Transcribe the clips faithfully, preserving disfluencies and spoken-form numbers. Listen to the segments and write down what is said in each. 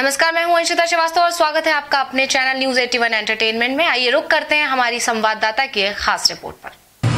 नमस्कार, मैं हूं अंशिता श्रीवास्तव और स्वागत है आपका अपने चैनल न्यूज इक्यासी एंटरटेनमेंट में। आइए रुक करते हैं हमारी संवाददाता की एक खास रिपोर्ट पर।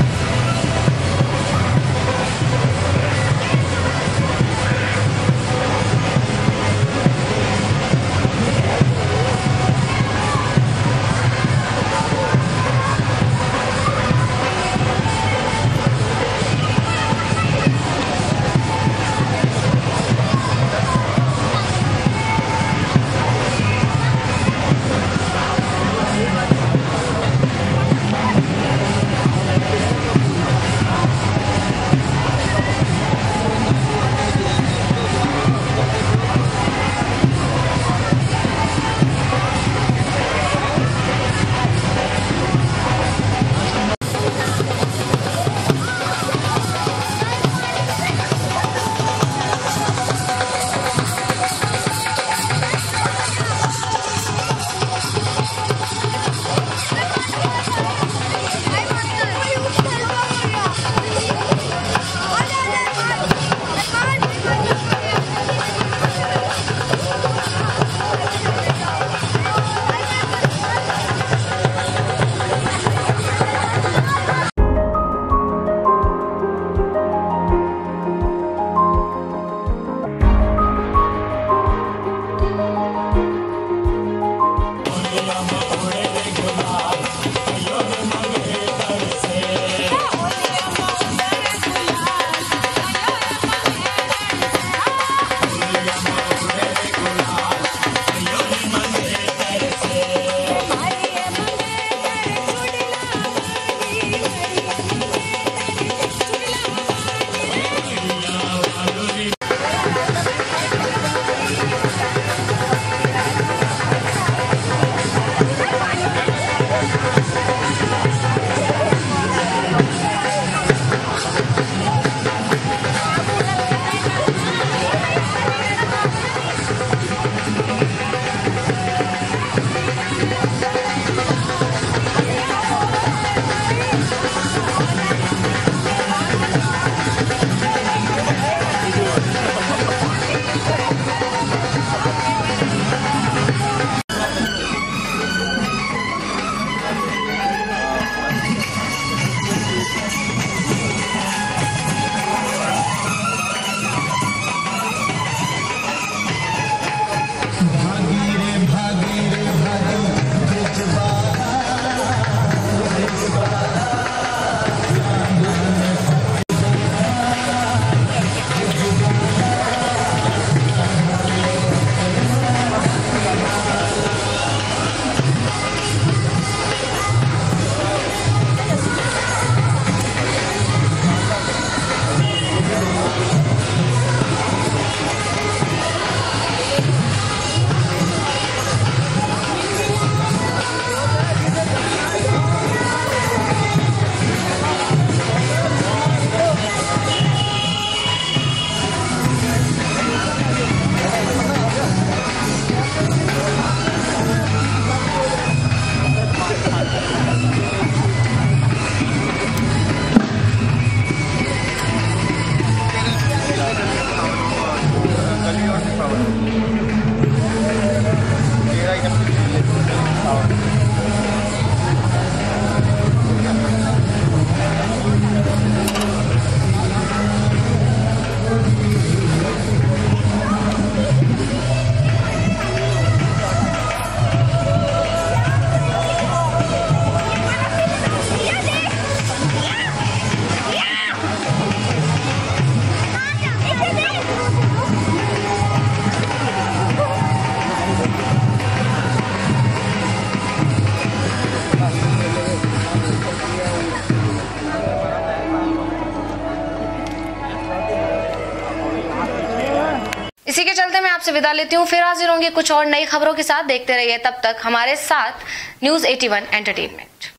इसी के चलते मैं आपसे विदा लेती हूँ। फिर हाजिर होंगे कुछ और नई खबरों के साथ। देखते रहिए तब तक हमारे साथ न्यूज इक्यासी एंटरटेनमेंट।